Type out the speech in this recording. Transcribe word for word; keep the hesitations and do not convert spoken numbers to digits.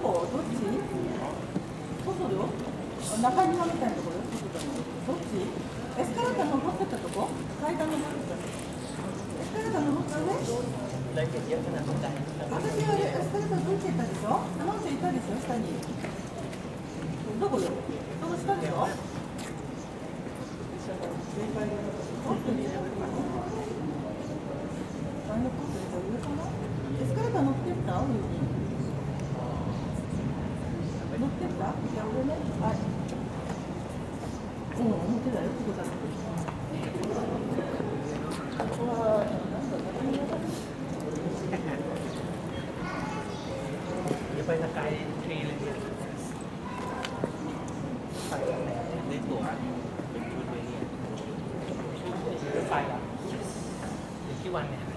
こどっち？外よ。中庭みたいなところよ。どっち？エスカレーター登ってったとこ？階段登ってた。エスカレーター登った上？私はエスカレーターどっち行ったでしょ？あの人いたでしょ下に。どこよ？その下でしょ？エスカレーター乗ってった？上に。乗ってった？いや、俺ね。はい。うん、乗ってたよ。ここだって。うわー、なんだ、何やだ。 อย่าไปสกายทรีเลยเนี่ยใส่ในตัวเป็นชุดไว้เนี่ยไปอ่ะที่วันเนี่ย